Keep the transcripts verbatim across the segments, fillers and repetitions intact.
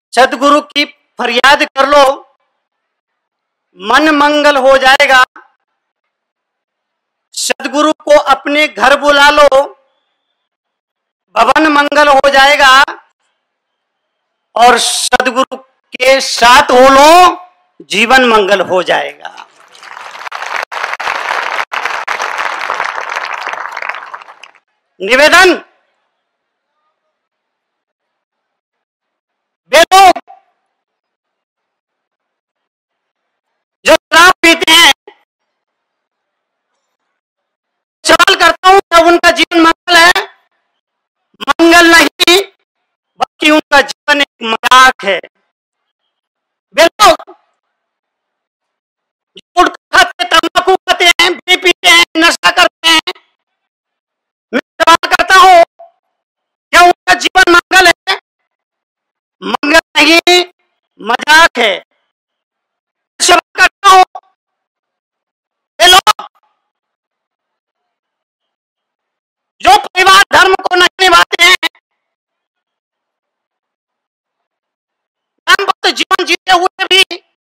सदगुरु की फरियाद कर लो, मन मंगल हो जाएगा। सदगुरु को अपने घर बुला लो, भवन मंगल हो जाएगा। और सदगुरु के साथ हो लो, जीवन मंगल हो जाएगा। निवेदन, वे लोग जो शराब पीते हैं, सवाल करता हूं, क्या उनका जीवन मंगल है? मंगल नहीं, बल्कि उनका जीवन एक मजाक है। वे लोग गुटखा खाते, तंबाकू खाते हैं, बीड़ी पीते हैं, नशा करते हैं। मैं सवाल करता हूं, क्या उनका जीवन मंगल है? मंगल नहीं, मजाक है। सवाल करता हूं, वे लोग जो परिवार धर्म को नहीं निभाते हैं, दाम्पत्य जीवन जीते हुए भी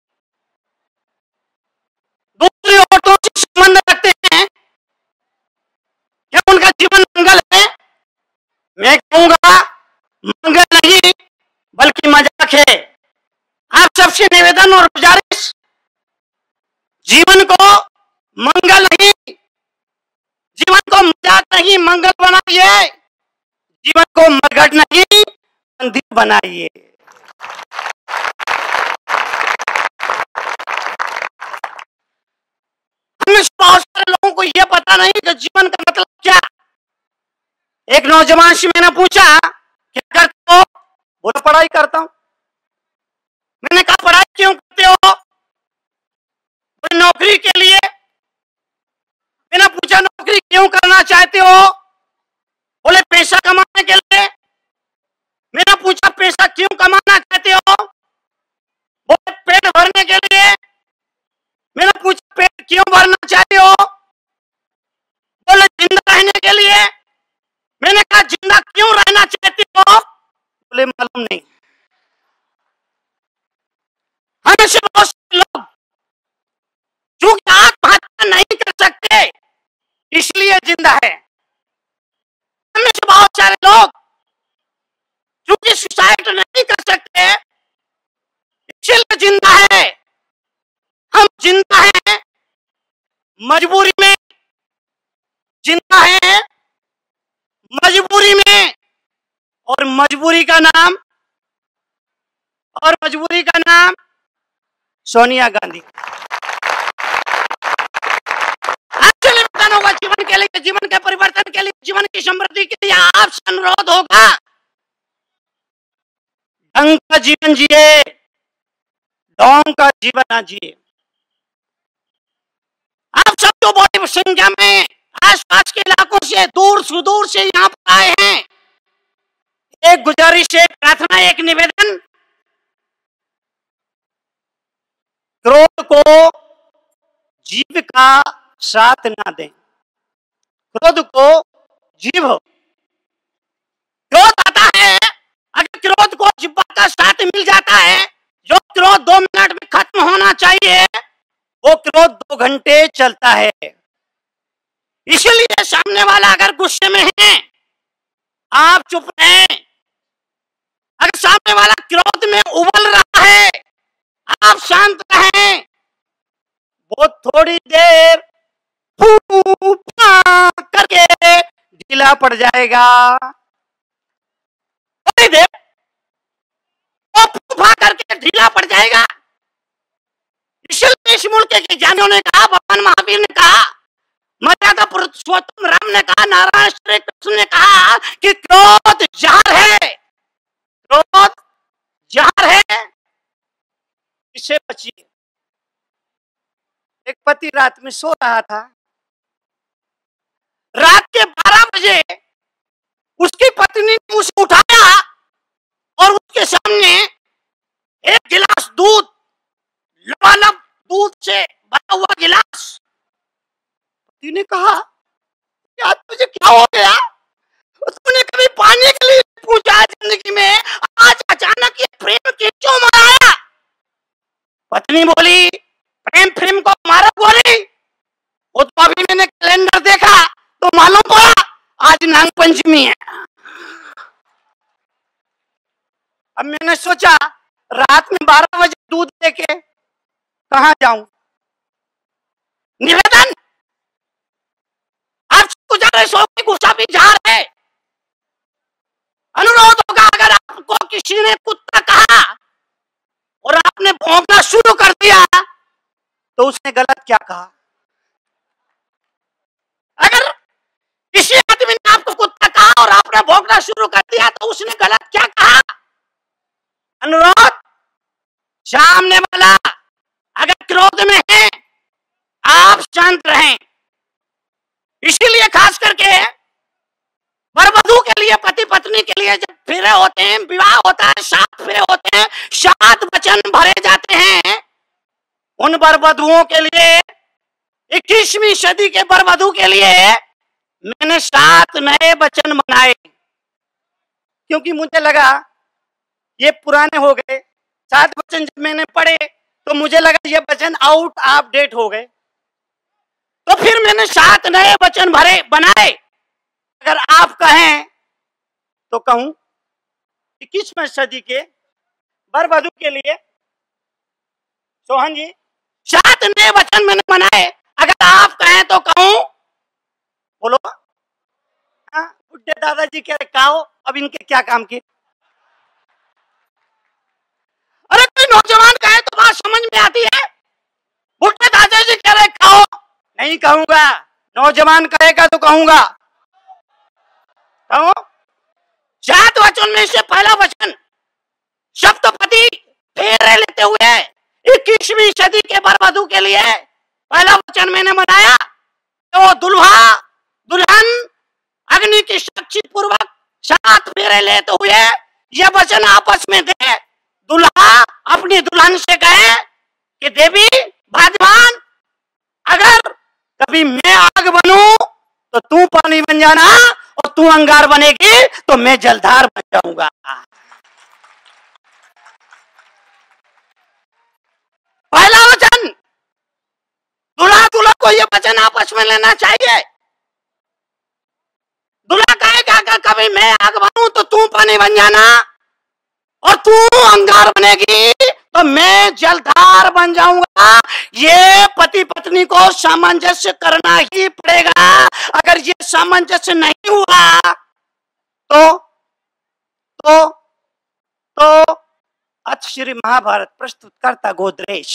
दूसरी औरतों से संबंध रखते हैं, क्या उनका जीवन मंगल है? मैं कहूंगा मंगल नहीं, बल्कि मजाक है। आप सबसे निवेदन और गुजारिश, जीवन को मंगल नहीं, जीवन को मजाक नहीं, मंगल बनाइए। जीवन को मरघट नहीं, मंदिर बनाइए। हम बहुत सारे लोगों को यह पता नहीं कि जीवन का मतलब क्या। एक नौजवान से मैंने पूछा, क्या करते हो? बोला, पढ़ाई करता हूं। मैंने कहा, पढ़ाई क्यों करते हो? बोले, नौकरी के लिए। मैंने पूछा, नौकरी क्यों करना चाहते हो? बोले, पैसा कमाने के लिए। मैंने पूछा, पैसा क्यों कमाना चाहते हो? बोले, पेट भरने के लिए। मैंने पूछा, पेट क्यों भरना चाहते हो? बोले, जिंदा रहने के लिए। मैंने कहा, जिंदा क्यों रहना चाहते हो? बोले, मालूम नहीं। हमें से बहुत से लोग जो आत्महत्या नहीं कर सकते, इसलिए जिंदा है। हमें से बहुत सारे लोग जो कि सुसाइड नहीं कर सकते, इसलिए जिंदा है। हम जिंदा हैं मजबूरी में, जिंदा है मजबूरी में। और मजबूरी का नाम और मजबूरी का नाम सोनिया गांधी। आपसे निवेदन होगा, जीवन के लिए, जीवन के परिवर्तन के लिए, जीवन की समृद्धि के लिए आपसे अनुरोध होगा, ढंग का जीवन जिए, ढोंग का जीवन ना जिए। आप सब तो बड़ी संख्या में आसपास के इलाकों से, दूर सुदूर से यहाँ पर आए हैं। एक गुजारिश, एक प्रार्थना, एक निवेदन, क्रोध को जीव का साथ ना दें। क्रोध को जीव, क्रोध आता है, अगर क्रोध को जिह्वा का साथ मिल जाता है, जो क्रोध दो मिनट में खत्म होना चाहिए, वो क्रोध दो घंटे चलता है। इसलिए सामने वाला अगर गुस्से में है, आप चुप रहें। अगर सामने वाला क्रोध में उबल रहा है, आप शांत रहें। वो थोड़ी देर फू फा करके ढीला पड़ जाएगा। थोड़ी देर वो फू फा करके ढीला पड़ जाएगा। इसलिए इस मुल्क के ज्ञानियों ने कहा, भगवान महावीर ने कहा, मर्यादा पुरुषोत्तम राम ने कहा, नारायण श्री कृष्ण ने कहा कि क्रोध जहर है, क्रोध जहर है, इससे बचिए। एक पति रात में सो रहा था, रात के बारह बजे उसकी पत्नी ने उसे उठाया और उसके सामने एक गिलास दूध, लबालब दूध से भरा हुआ गिलास। पति ने कहा, यार तुझे क्या हो गया? तूने कभी पानी के लिए पूछा जिंदगी में? आज अचानक ये प्रेम की पत्नी बोली प्रेम फिल्म को मारो गोली। वो तो अभी मैंने कैलेंडर देखा तो मालूम पड़ा आज नाग पंचमी है। अब मैंने सोचा रात में बारह बजे दूध लेके कहां जाऊं। निवेदन, आप गुजारिश हो कि गुस्सा भी झाड़ है, अनुरोध होगा अगर आपको किसी ने कुत्ता कहा और आपने भौंकना शुरू कर दिया तो उसने गलत क्या कहा। अगर किसी आदमी ने आपको कुत्ता कहा और आपने भौंकना शुरू कर दिया तो उसने गलत क्या कहा। अनुरोध, सामने वाला अगर क्रोध में है आप शांत रहें। इसीलिए खास करके वरवधू के लिए, पति पत्नी के लिए जब फेरे होते हैं, विवाह होता है, सात फेरे होते हैं, सात वचन भरे जाते हैं। उन वरवधुओं के लिए, इक्कीसवीं सदी के वरवधु के लिए मैंने सात नए वचन बनाए, क्योंकि मुझे लगा ये पुराने हो गए। सात वचन जब मैंने पढ़े तो मुझे लगा ये वचन आउट ऑफ डेट हो गए, तो फिर मैंने सात नए वचन भरे बनाए। अगर आप कहें तो कहूं इक्कीसवीं सदी के वरवधु के लिए सोहन जी सात नए वचन मैंने बनाए। अगर आप कहें तो कहूं, बोलो। हाँ, बुढ़े दादाजी कह रहे कहो, अब इनके क्या काम की। अरे कोई नौजवान कहे तो बात समझ में आती है। बुढ़े दादाजी कह रहे कहो, नहीं कहूंगा। नौजवान कहेगा तो कहूंगा। कहो। सात वचन में से पहला वचन सप्तपदी फेरे लेते हुए इक्कीसवीं सदी के वरवधु के लिए पहला वचन मैंने बनाया तो दुल्हा दुल्हन अग्नि की साक्षी पूर्वक सात फेरे लेते हुए यह वचन आपस में दे। दुल्हा अपनी दुल्हन से कहे कि देवी भाग्यवान, अगर कभी मैं आग बनूं तो तू पानी बन जाना और तू अंगार बनेगी तो मैं जलधार बन जाऊंगा। पहला वचन, दूल्हा दूल्हा को यह वचन आपस में लेना चाहिए। दूल्हा कहेगा कि कभी मैं आग बनूं तो तू पानी बन जाना और तू अंगार बनेगी तो मैं जलधार बन जाऊंगा। ये पति पत्नी को सामंजस्य करना ही पड़ेगा। अगर ये सामंजस्य नहीं हुआ तो तो तो अथ श्री महाभारत प्रस्तुत करता गोदरेश।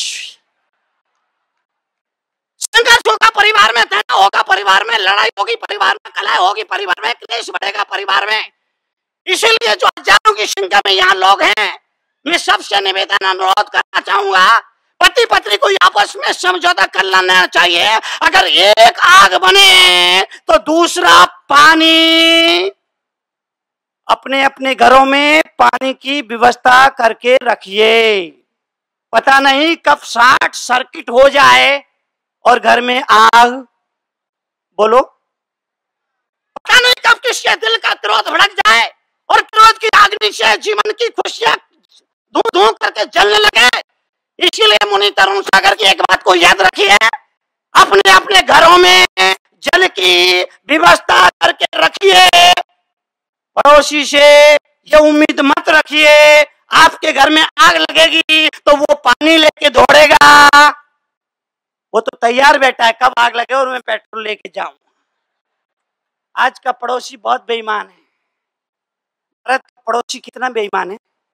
संघर्ष होगा परिवार में, तनाव होगा परिवार में, लड़ाई होगी परिवार में, कलह होगी परिवार में, क्लेश बढ़ेगा परिवार में। इसीलिए जो हजारों की संख्या में यहाँ लोग हैं, मैं सबसे निवेदन अनुरोध करना चाहूंगा, पति पत्नी को आपस में समझौता कर लेना चाहिए। अगर एक आग बने तो दूसरा पानी, अपने अपने घरों में पानी की व्यवस्था करके रखिए। पता नहीं कब शॉर्ट सर्किट हो जाए और घर में आग, बोलो। पता नहीं कब किसके दिल का क्रोध भड़क जाए और क्रोध की अग्नि से जीवन की खुशियां धू धू करके जलने लगे। इसीलिए मुनि तरुण सागर की एक बात को याद रखिए, अपने अपने घरों में जल की व्यवस्था करके रखिए। पड़ोसी से ये उम्मीद मत रखिए आपके घर में आग लगेगी तो वो पानी लेके दौड़ेगा। वो तो तैयार बैठा है कब आग लगे और मैं पेट्रोल लेके जाऊं। आज का पड़ोसी बहुत बेईमान है। भारत का पड़ोसी कितना बेईमान है।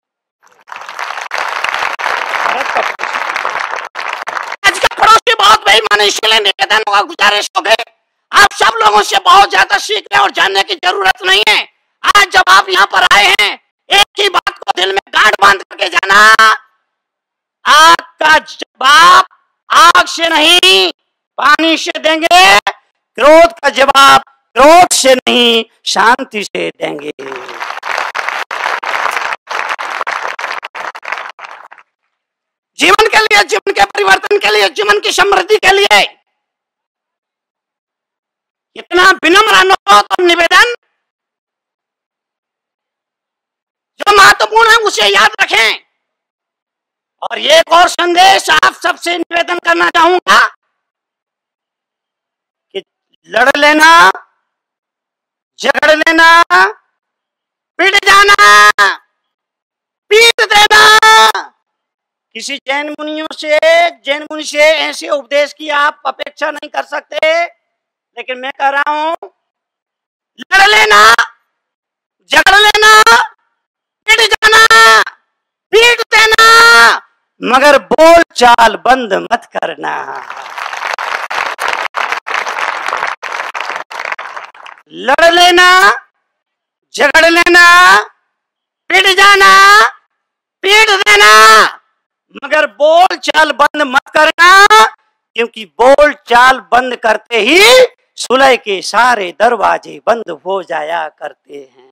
भारत का आज का पड़ोसी बहुत बेईमान है। इसलिए निवेदन होगा, गुजारिश हो गए, आप सब लोगों से बहुत ज्यादा सीखने और जानने की जरूरत नहीं है। आज जब आप यहाँ पर आए हैं, एक ही बात को दिल में गांठ बांध करके जाना, आग का जवाब आग से नहीं पानी से देंगे, क्रोध का जवाब क्रोध से नहीं शांति से देंगे। जीवन के लिए, जीवन के परिवर्तन के लिए, जीवन की समृद्धि के लिए इतना विनम्र अनुरोध और निवेदन, जो महत्वपूर्ण है उसे याद रखें और एक और संदेश आप सबसे निवेदन करना चाहूंगा कि लड़ लेना, झगड़ लेना, पिट जाना, पीट देना, किसी जैन मुनियों से जैन मुनि से ऐसे उपदेश की आप अपेक्षा नहीं कर सकते। लेकिन मैं कह रहा हूं, लड़ लेना, झगड़ लेना, पिट जाना, पीट देना, मगर बोल चाल बंद मत करना। लड़ लेना, झगड़ लेना, पिट जाना, पीट देना, मगर बोल चाल बंद मत करना, क्योंकि बोल चाल बंद करते ही सुलह के सारे दरवाजे बंद हो जाया करते हैं।